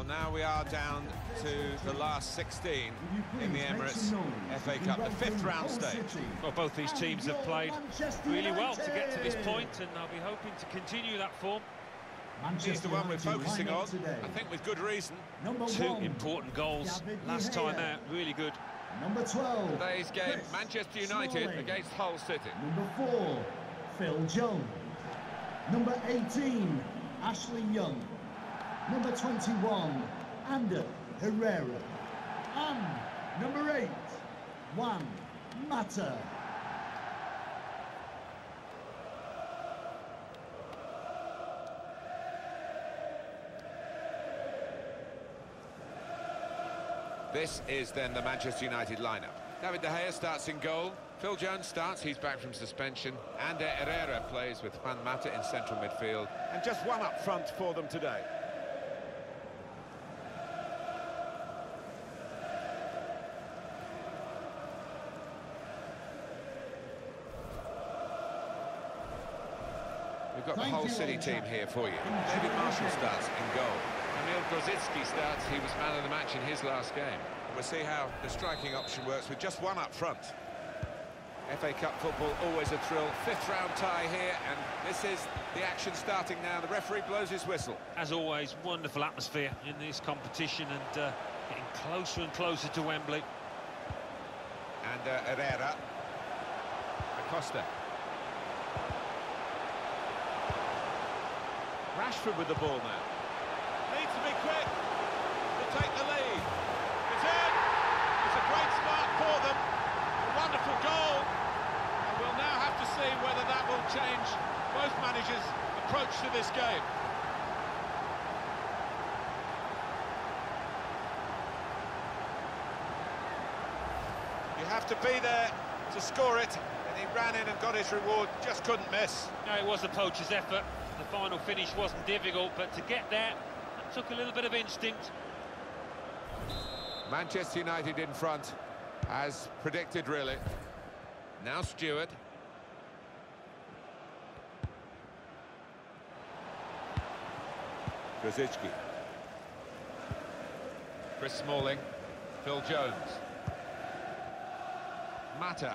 now we are down to the last 16 in the Emirates FA Cup, the fifth round stage. Well, both these teams have played really well to get to this point, and they'll be hoping to continue that form. He's the one we're focusing on, I think with good reason. Two important goals last time out, really good. Number 12. Today's game, Manchester United against Hull City. Number 4, Phil Jones. Number 18, Ashley Young. Number 21, Ander Herrera. And number 8, Juan Mata. This is then the Manchester United lineup. David De Gea starts in goal. Phil Jones starts, he's back from suspension. Ander Herrera plays with Juan Mata in central midfield. And just one up front for them today. We've got the Hull City team here for you. David Marshall starts in goal. Kamil Grosicki starts, he was man of the match in his last game. We'll see how the striking option works with just one up front. FA Cup football, always a thrill. Fifth round tie here, and this is the action starting now. The referee blows his whistle. As always, wonderful atmosphere in this competition, and getting closer and closer to Wembley. And Herrera. Acosta. Rashford with the ball now. Needs to be quick to take the lead. It's in! It's a great start for them. A wonderful goal. And we'll now have to see whether that will change both managers' approach to this game. You have to be there to score it, and he ran in and got his reward, just couldn't miss. No, it was a poacher's effort. The final finish wasn't difficult, but to get there, that took a little bit of instinct. Manchester United in front, as predicted, really. Now Stewart. Grosicki. Chris Smalling. Phil Jones. Mata.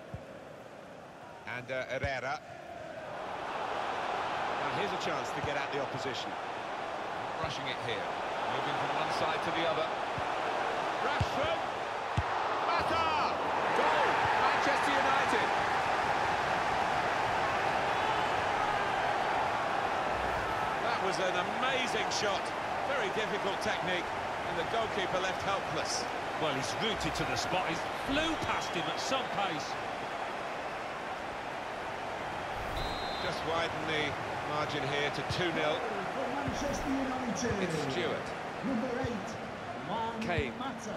And Herrera. Now here's a chance to get at the opposition. Rushing it here. Moving from one side to the other. Rashford. Mata! Goal! Manchester United. That was an amazing shot. Very difficult technique, and the goalkeeper left helpless. Well, he's rooted to the spot. He flew past him at some pace. Just widen the margin here to 2-0. Manchester United. It's Stewart. Number 8, Juan Kane. Mata.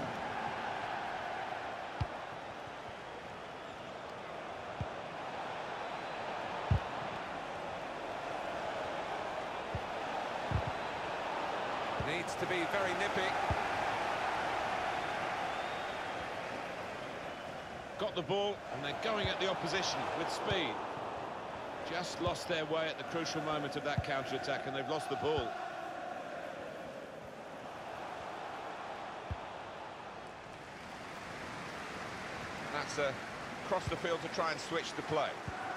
Needs to be very nippy. Got the ball, and they're going at the opposition with speed. Just lost their way at the crucial moment of that counter-attack, and they've lost the ball. That's across the field to try and switch the play.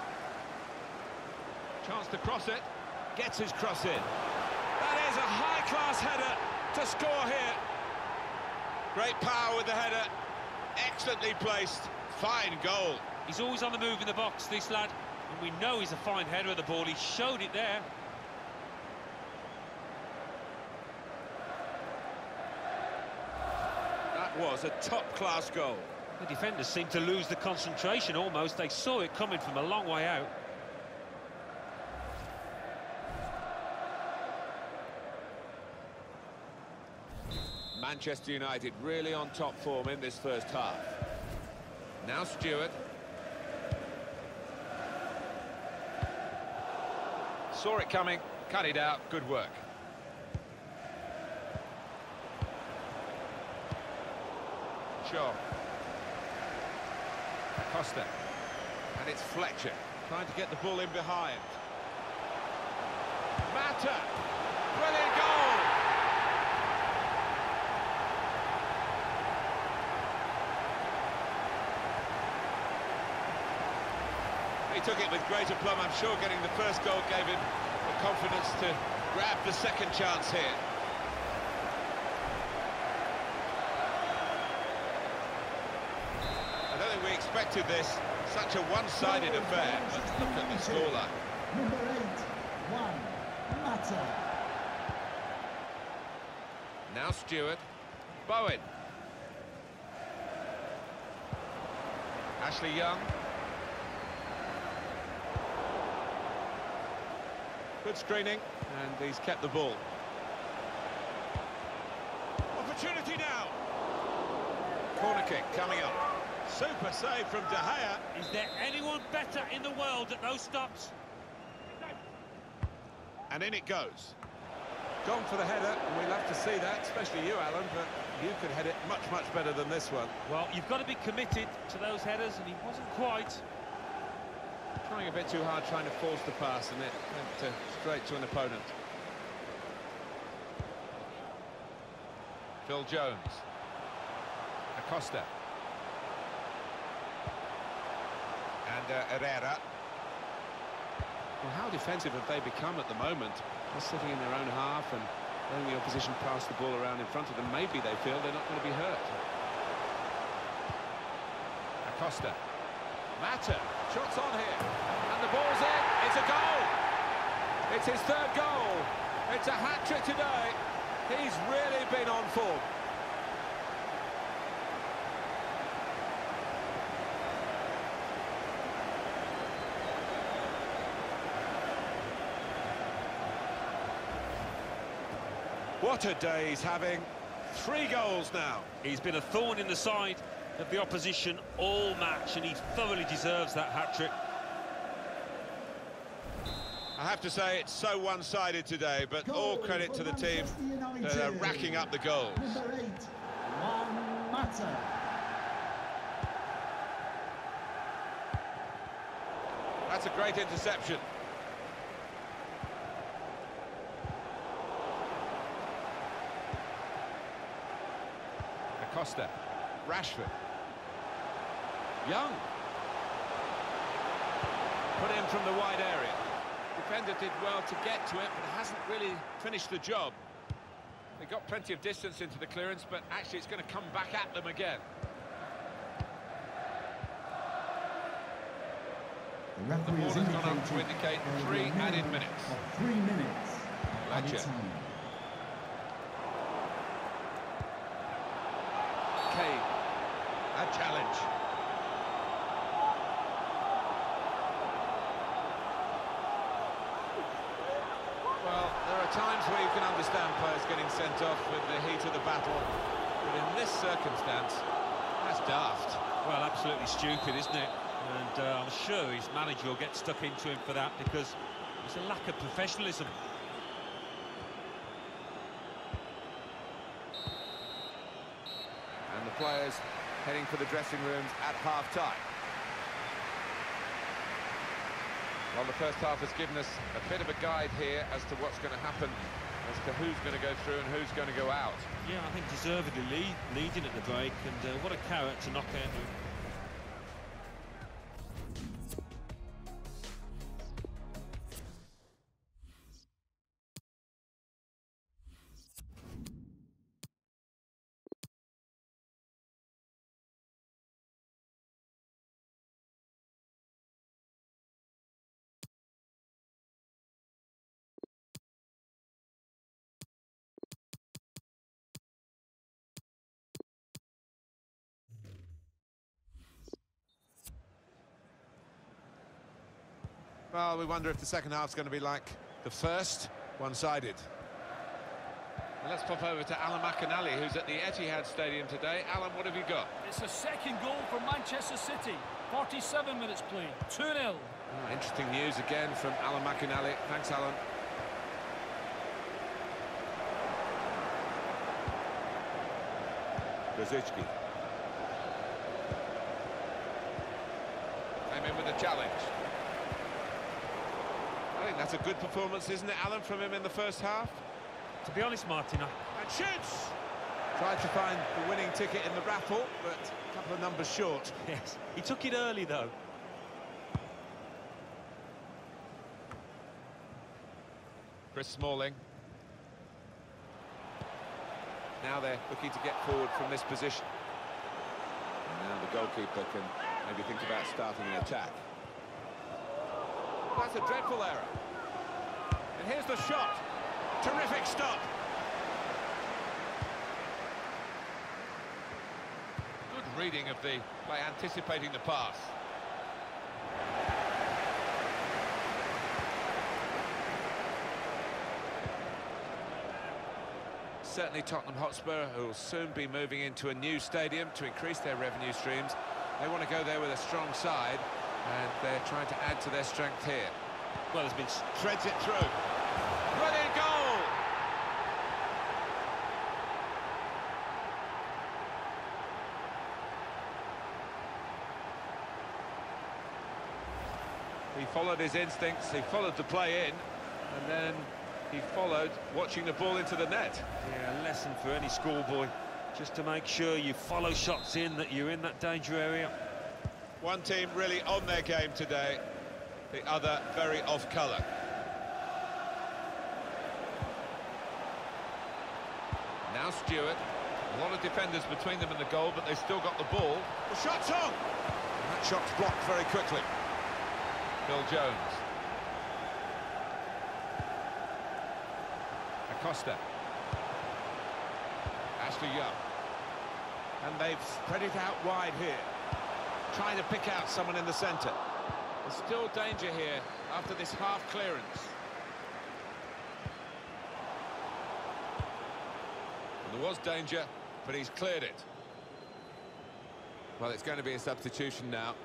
Chance to cross it. Gets his cross in. That is a high-class header to score here. Great power with the header. Excellently placed. Fine goal. He's always on the move in the box, this lad. And we know he's a fine header of the ball. He showed it there. That was a top-class goal. The defenders seemed to lose the concentration almost. They saw it coming from a long way out. Manchester United really on top form in this first half. Now Stewart. Saw it coming, cut it out, good work. Shaw. Costa. And it's Fletcher, trying to get the ball in behind. Mata! Brilliant goal! He took it with great aplomb. I'm sure getting the first goal gave him the confidence to grab the second chance here. I don't think we expected this, such a one-sided affair, but look at the scoreline. Number 8, 1, Mata. Now Stewart, Bowen. Ashley Young. Good screening, and he's kept the ball. Opportunity now. Corner kick coming up. Super save from De Gea. Is there anyone better in the world at those stops? And in it goes. Gone for the header, and we'll have to see that, especially you, Alan, but you could head it much, much better than this one. Well, you've got to be committed to those headers, and he wasn't quite. Trying a bit too hard, trying to force the pass, and it went straight to an opponent. Phil Jones. Acosta. And Herrera. Well, how defensive have they become at the moment? They're sitting in their own half and letting the opposition pass the ball around in front of them. Maybe they feel they're not going to be hurt. Acosta. Mata. Shots on here. And the ball's in. It's a goal. It's his third goal. It's a hat-trick today. He's really been on form. What a day he's having. 3 goals now. He's been a thorn in the side of the opposition all match, and he thoroughly deserves that hat-trick. I have to say, it's so one-sided today, but all credit to the team that are racking up the goals. Number 8, 1, Mata. That's a great interception. Acosta. Rashford. Young. Put in from the wide area. Defender did well to get to it, but hasn't really finished the job. They got plenty of distance into the clearance, but actually it's going to come back at them again. The The referee ball has has gone up to indicated indicate there will 3 be a added minimum minutes. of 3 minutes added Ledger. time. Kane. A challenge. Well, there are times where you can understand players getting sent off with the heat of the battle, but in this circumstance, that's daft. Well, absolutely stupid, isn't it? And I'm sure his manager will get stuck into him for that, because it's a lack of professionalism. And the players heading for the dressing rooms at half-time. Well, the first half has given us a bit of a guide here as to what's going to happen, as to who's going to go through and who's going to go out. Yeah, I think deservedly leading at the break, and what a carrot to knock out. Well, we wonder if the second half's going to be like the first, one-sided. And let's pop over to Alan McInally, who's at the Etihad Stadium today. Alan, what have you got? It's a second goal for Manchester City. 47 minutes played, 2-0. Oh, interesting news again from Alan McInally. Thanks, Alan. Rosicky. Came in with a challenge. I think that's a good performance, isn't it, Alan, from him in the first half? To be honest, Martin, And shoots! Tried to find the winning ticket in the raffle, but a couple of numbers short. yes, he took it early though. Lewis Smalling. Now they're looking to get forward from this position. And now the goalkeeper can maybe think about starting an attack. That's a dreadful error. And here's the shot. Terrific stop. Good reading of the play, anticipating the pass. Certainly Tottenham Hotspur, who will soon be moving into a new stadium to increase their revenue streams. They want to go there with a strong side, and they're trying to add to their strength here. Well, there's been... Threads it through. Brilliant goal! He followed his instincts, he followed the play in, and then he followed watching the ball into the net. Yeah, a lesson for any schoolboy, just to make sure you follow shots in, that you're in that danger area. One team really on their game today, the other very off colour. Now Stewart, a lot of defenders between them and the goal, but they've still got the ball. The shot's on! And that shot's blocked very quickly. Phil Jones. Acosta. Ashley Young. And they've spread it out wide here, trying to pick out someone in the centre. There's still danger here after this half clearance. And there was danger, but he's cleared it. Well, it's going to be a substitution now.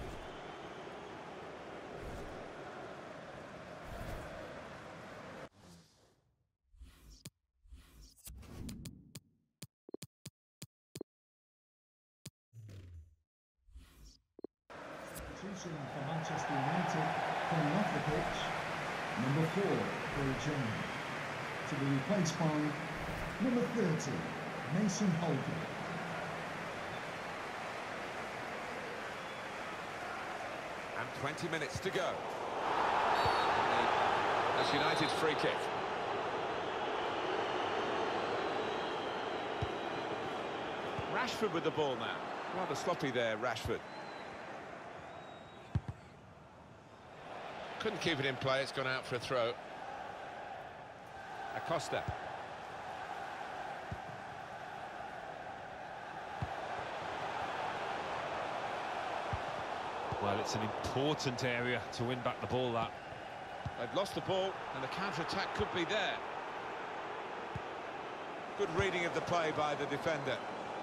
For Manchester United, coming off the pitch, number 4, Bill Jones, to be replaced by number 30, Mason Holgate. And 20 minutes to go. That's United's free kick. Rashford with the ball now. Rather sloppy there, Rashford. Couldn't keep it in play, it's gone out for a throw. Acosta. Well, it's an important area to win back the ball, that. They've lost the ball, and the counter-attack could be there. Good reading of the play by the defender.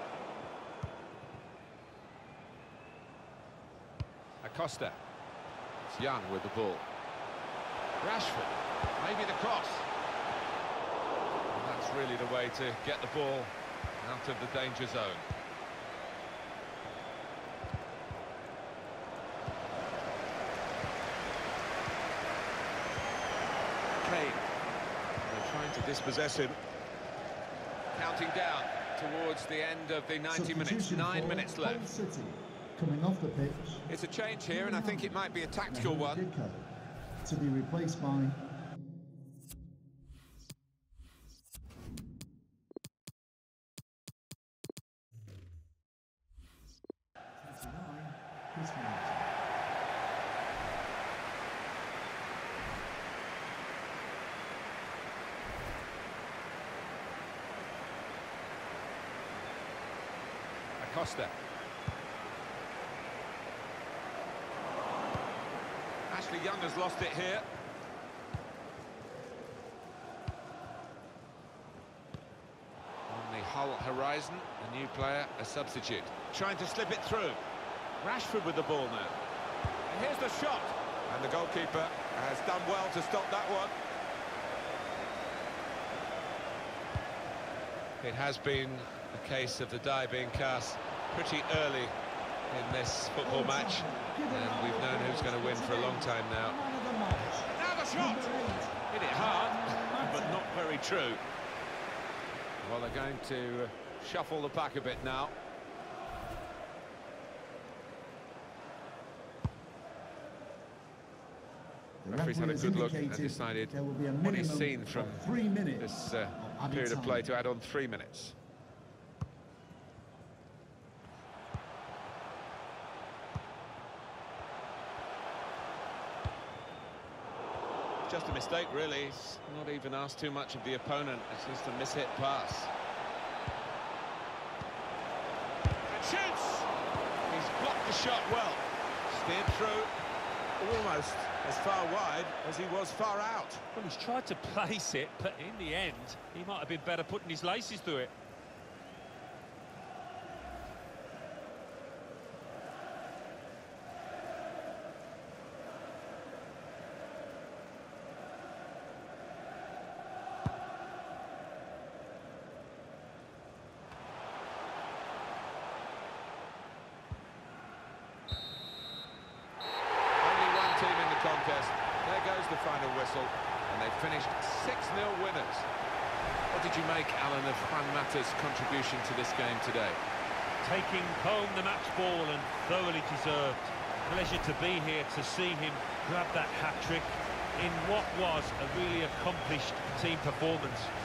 Acosta. It's Young with the ball. Rashford, maybe the cross. And that's really the way to get the ball out of the danger zone. Kane. They're trying to dispossess him. Counting down towards the end of the 90 minutes. 9 minutes left. City, coming off the pitch. It's a change here, and I think it might be a tactical one. To be replaced by Chris Martin. Acosta. Ashley Young has lost it here. On the Hull horizon, a new player, a substitute. Trying to slip it through. Rashford with the ball now. And here's the shot. And the goalkeeper has done well to stop that one. It has been a case of the die being cast pretty early in this football match, and we've known who's going to win for a long time now. Now the shot! Hit it hard, but not very true. Well, they're going to shuffle the pack a bit now. The Referee's had a referee good look has and indicated decided there will be a what he's minimum seen from of 3 minutes this of added period of time. play to add on 3 minutes. Just a mistake, really. He's not even asked too much of the opponent. It's just a mishit pass. And shoots! He's blocked the shot well. Steered through, almost as far wide as he was far out. Well, he's tried to place it, but in the end, he might have been better putting his laces through it. Contest. There goes the final whistle, and they finished 6-0 winners. What did you make, Alan, of Juan Mata's contribution to this game today? Taking home the match ball and thoroughly deserved. Pleasure to be here to see him grab that hat-trick in what was a really accomplished team performance.